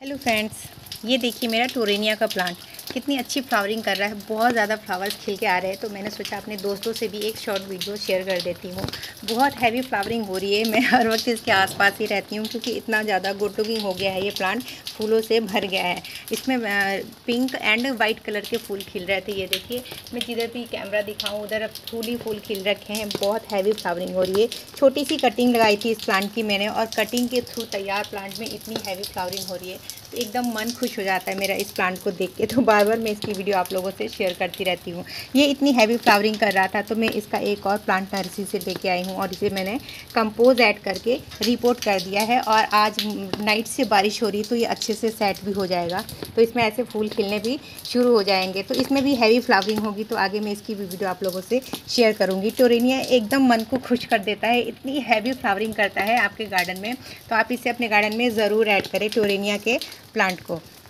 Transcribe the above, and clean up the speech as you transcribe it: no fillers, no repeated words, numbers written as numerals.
Hello friends, ये देखिए मेरा टोरेनिया का प्लांट कितनी अच्छी फ्लावरिंग कर रहा है। बहुत ज़्यादा फ्लावर्स खिल के आ रहे हैं, तो मैंने सोचा अपने दोस्तों से भी एक शॉर्ट वीडियो शेयर कर देती हूँ। बहुत हैवी फ्लावरिंग हो रही है। मैं हर वक्त इसके आसपास ही रहती हूँ क्योंकि इतना ज़्यादा गुड लुकिंग हो गया है। ये प्लांट फूलों से भर गया है। इसमें पिंक एंड वाइट कलर के फूल खिल रहे थे। ये देखिए, मैं जिधर भी कैमरा दिखाऊँ उधर फूल ही फूल खिल रखे हैं। बहुत हैवी फ्लावरिंग हो रही है। छोटी सी कटिंग लगाई थी इस प्लांट की मैंने, और कटिंग के थ्रू तैयार प्लांट में इतनी हैवी फ्लावरिंग हो रही है, तो एकदम मन खुश हो जाता है मेरा इस प्लांट को देख के। तो बार बार मैं इसकी वीडियो आप लोगों से शेयर करती रहती हूँ। ये इतनी हैवी फ्लावरिंग कर रहा था, तो मैं इसका एक और प्लांट नर्सरी से लेके आई हूँ और इसे मैंने कंपोज ऐड करके रिपोर्ट कर दिया है। और आज नाइट से बारिश हो रही, तो ये अच्छे से सेट भी हो जाएगा। तो इसमें ऐसे फूल खिलने भी शुरू हो जाएंगे। तो इसमें भी हैवी फ्लावरिंग होगी, तो आगे मैं इसकी भी वीडियो आप लोगों से शेयर करूँगी। टोरेनिया एकदम मन को खुश कर देता है, इतनी हैवी फ्लावरिंग करता है आपके गार्डन में। तो आप इसे अपने गार्डन में ज़रूर ऐड करें, टोरेनिया के प्लांट को।